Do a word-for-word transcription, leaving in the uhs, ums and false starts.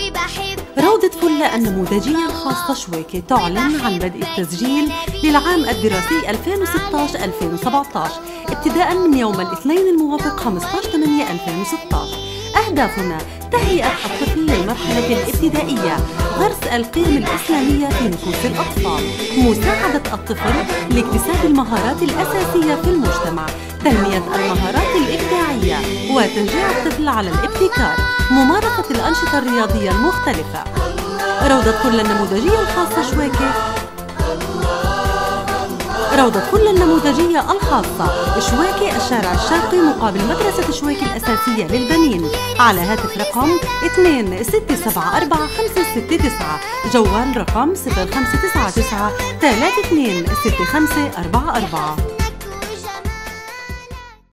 روضة فلة النموذجية الخاصة شويكة تعلن عن بدء التسجيل للعام الدراسي ألفين وستة عشر ألفين وسبعة عشر ابتداء من يوم الاثنين الموافق خمسة عشر ثمانية ألفين وستة عشر. أهدافنا: تهيئة الطفل للمرحلة الابتدائية، غرس القيم الإسلامية في نفوس الأطفال، مساعدة الطفل لاكتساب المهارات الأساسية في المجتمع، تنمية المهارات الإبداعية وتشجيع الطفل على الابتكار، ممارسة الأنشطة الرياضية المختلفة. روضة فلة النموذجية الخاصة شويكة روضة فلة النموذجية الخاصة شويكة، الشارع الشرقي مقابل مدرسة شويكة الأساسية للبنين، على هاتف رقم اثنين ستة سبعة أربعة خمسة ستة تسعة، جوال رقم صفر خمسة تسعة تسعة ثلاثة اثنين ستة خمسة أربعة أربعة.